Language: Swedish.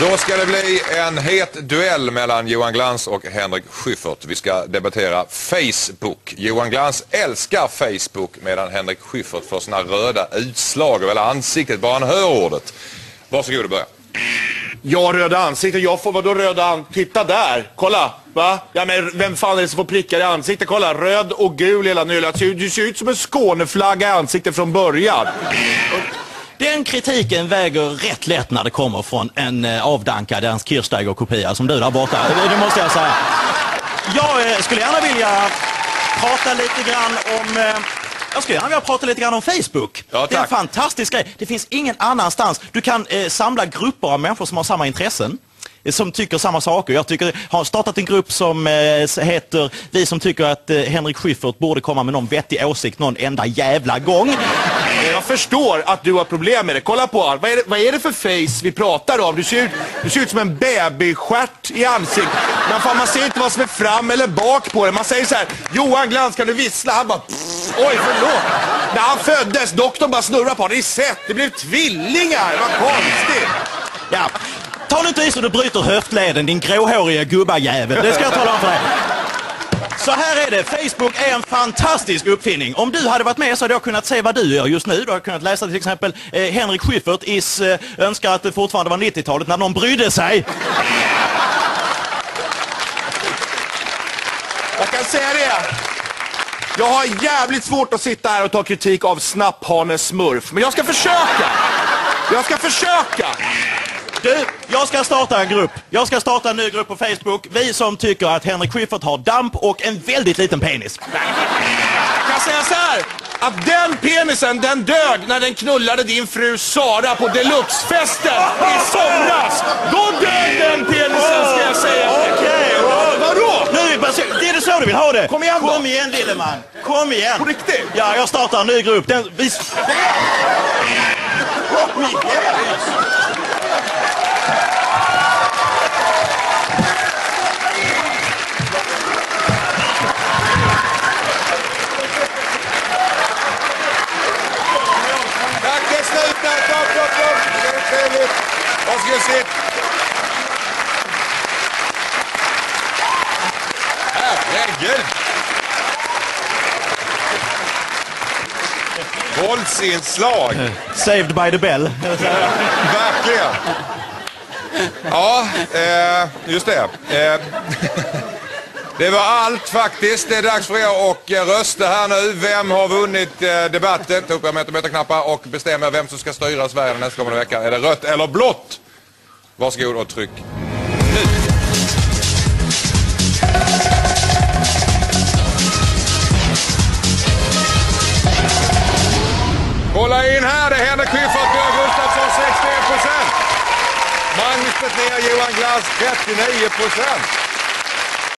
Då ska det bli en het duell mellan Johan Glans och Henrik Schyffert. Vi ska debattera Facebook. Johan Glans älskar Facebook medan Henrik Schyffert får såna röda utslag över ansiktet bara han hör ordet. Varsågod och börja. Jag röda ansiktet, jag får vadå röda ansiktet? Titta där, kolla, va? Ja men vem fan är det som får prickar i ansiktet? Kolla, röd och gul hela nyllet. Du ser ut som en Skåneflagga i ansiktet från början. Den kritiken väger rätt lätt när det kommer från en avdankad Ernst Kirchsteiger-kopia som du där borta. Det måste jag säga. Jag skulle gärna vilja prata lite grann om Facebook. Ja, det är en fantastisk grej. Det finns ingen annanstans. Du kan samla grupper av människor som har samma intressen, som tycker samma saker. Jag har startat en grupp som heter Vi som tycker att Henrik Schyffert borde komma med någon vettig åsikt någon enda jävla gång. Jag förstår att du har problem med det. Kolla på allt. Vad är det för face vi pratar om? Du ser ut som en babystjärt i ansiktet. Man ser inte vad som är fram eller bak på det. Man säger så här: Johan Glans, kan du vissla? Han bara, oj förlåt. När han föddes, doktorn bara snurrar på. Det är sett, det blev tvillingar. Vad konstigt. Ja. Ta nu inte i så du bryter höftleden, din gråhåriga gubbajävel. Det ska jag tala om för dig. Så här är det, Facebook är en fantastisk uppfinning. Om du hade varit med så hade jag kunnat se vad du gör just nu. Du hade kunnat läsa till exempel Henrik Schyffert önskar att det fortfarande var 90-talet när någon brydde sig. Jag kan säga det. Jag har jävligt svårt att sitta här och ta kritik av Snapphanes smurf. Men jag ska försöka. Du, jag ska starta en grupp. Jag ska starta en ny grupp på Facebook. Vi som tycker att Henrik Schyffert har damp och en väldigt liten penis. Jag kan säga så här, att den penisen, den dög när den knullade din fru Sara på Deluxe-festen i somras. Då dög den penisen, ska jag säga. Okej. Vadå? Nu, är det så du vill ha det? Kom igen då. Kom igen, lille man. Kom igen. På riktigt? Ja, jag startar en ny grupp. Kom igen. Tack, det är slut där. Kom. Det är trevligt. Varsågod, sitt. Herregud. Våldsinslag. Saved by the bell. Verkligen. Ja, just det. Det var allt faktiskt. Det är dags för er att rösta här nu. Vem har vunnit debatten? Ta upp era meterknappar och bestämma vem som ska styra Sverige nästa kommande vecka. Är det rött eller blått? Varsågod och tryck nu. Kolla in här, det är Henrik Schyffert, Björn Gustafsson 61%. Magnus Petter, Johan Glans 39%.